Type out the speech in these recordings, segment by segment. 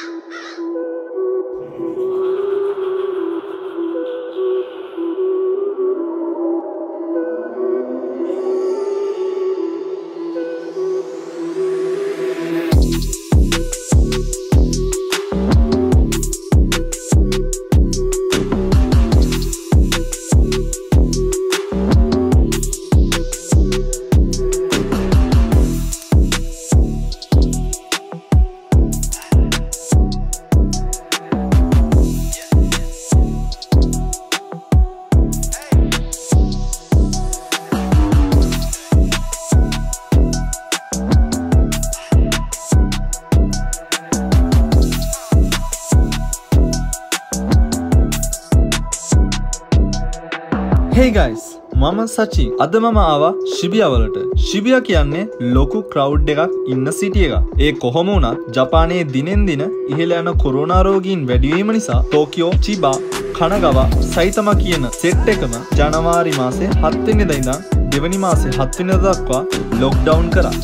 Hey guys, මම සචි. අද මම ආවා Shibuya වලට. Shibuya කියන්නේ ලොකු crowd එකක් ඉන්න city එකක්. ඒ කොහොම වුණත් ජපානයේ දිනෙන් දින ඉහළ යන කොරෝනා රෝගීන් වැඩි වීම නිසා ටෝකියෝ, චිබා, කනගවා, සයිතමා කියන සෙට් එකම ජනවාරි මාසේ 7 වෙනිදා ඉඳන් දෙවනි මාසේ 7 වෙනිදා දක්වා ලොක්ඩවුන් කරා.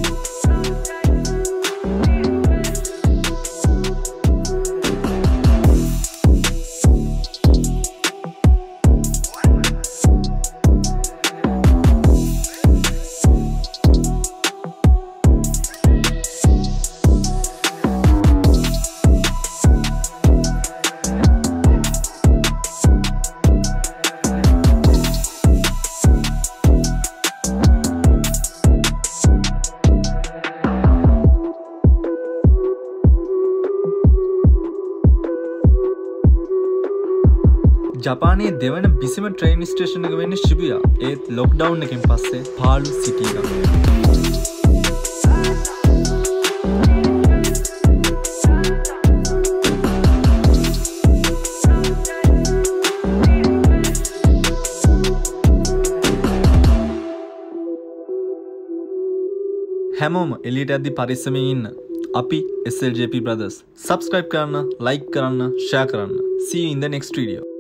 ජපානයේ දෙවන බිසිම ට්‍රේන් ස්ටේෂන් එක වෙන්නේ Shibuya. ඒත් ලොක්ඩවුන් එකෙන් පස්සේ පාලු සිටි එකක්. හැමෝම එළියට යද්දි පරිස්සමෙන් ඉන්න. අපි SLJP Brothers. Subscribe කරන්න, like කරන්න, share කරන්න. See you in the next video.